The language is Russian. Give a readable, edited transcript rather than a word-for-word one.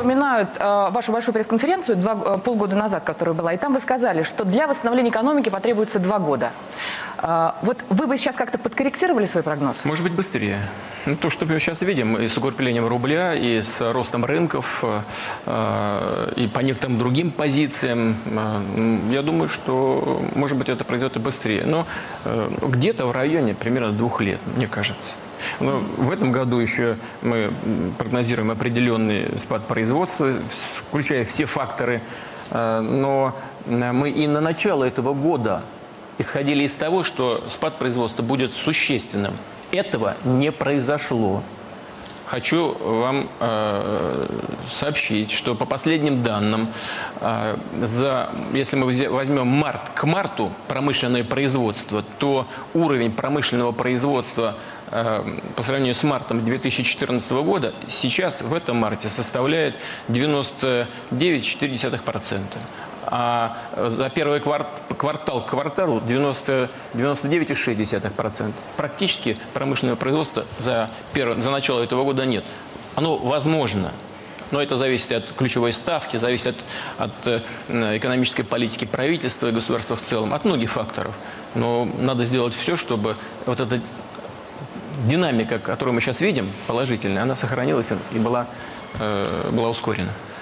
вспоминают вашу большую пресс-конференцию полгода назад, которая была, и там вы сказали, что для восстановления экономики потребуется 2 года. Вот вы бы сейчас как-то подкорректировали свой прогноз? Может быть, быстрее. Ну, то, что мы сейчас видим, и с укреплением рубля, и с ростом рынков, и по некоторым другим позициям, я думаю, что, может быть, это произойдет и быстрее. Но где-то в районе примерно 2 лет, мне кажется. Но в этом году еще мы прогнозируем определенный спад производства, включая все факторы. Но мы и на начало этого года исходили из того, что спад производства будет существенным. Этого не произошло. Хочу вам сообщить, что по последним данным, если мы возьмем март к марту промышленное производство, то уровень промышленного производства по сравнению с мартом 2014 года сейчас в этом марте составляет 99,4%. А за первый квартал к кварталу 99,6%. Практически промышленного производства за начало этого года нет. Оно возможно, но это зависит от ключевой ставки, зависит от экономической политики правительства и государства в целом, от многих факторов. Но надо сделать все, чтобы вот эта динамика, которую мы сейчас видим, положительная, она сохранилась и была ускорена.